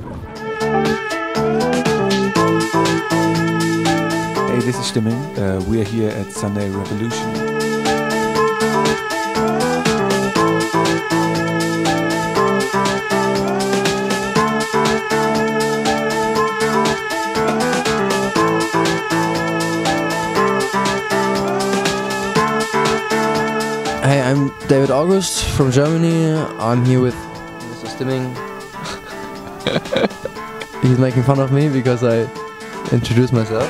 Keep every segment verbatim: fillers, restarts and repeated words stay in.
Hey, this is Stimming. Uh, we are here at Sunday Revolution. Hey, I'm David August from Germany. I'm here with Mister Stimming. He's making fun of me because I introduced myself.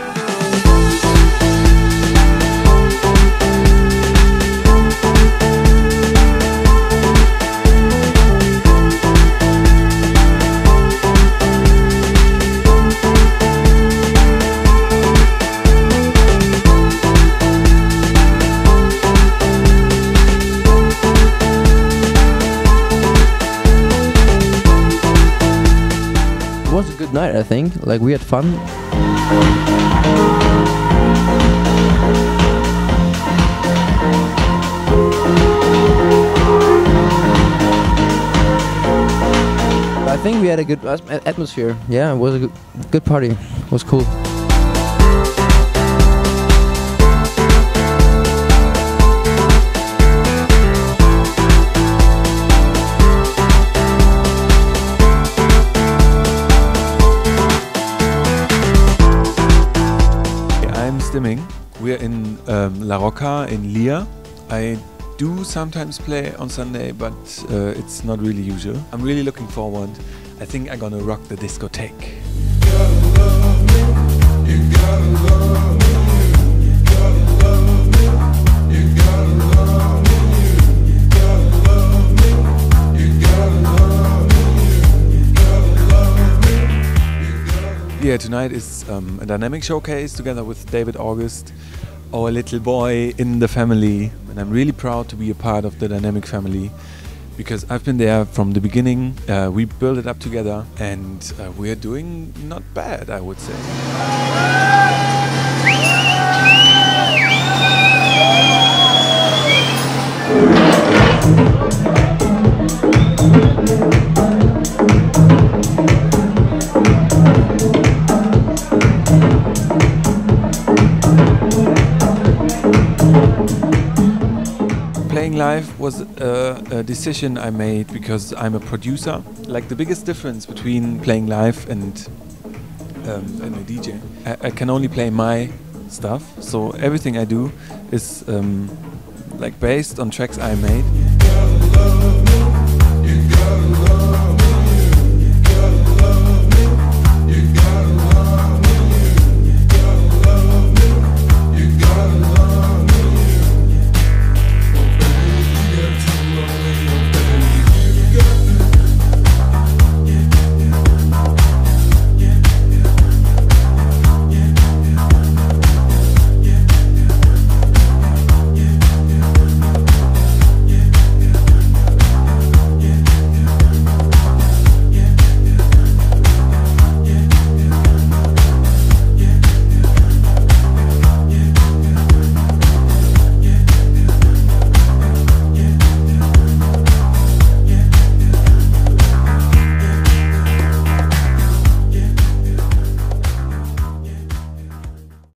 It was a good night, I think. Like, we had fun. I think we had a good as- atmosphere. Yeah, it was a good, good party. It was cool. I'm Stimming. We're in um, La Rocca in Leer. I do sometimes play on Sunday, but uh, it's not really usual. I'm really looking forward. I think I'm gonna rock the discotheque. Yeah, tonight is um, a dynamic showcase together with David August, our little boy in the family, and I'm really proud to be a part of the dynamic family because I've been there from the beginning. Uh, we built it up together, and uh, we're doing not bad, I would say. Playing live was a, a decision I made because I'm a producer. Like, the biggest difference between playing live and, um, and a D J, I, I can only play my stuff, so everything I do is um, like based on tracks I made.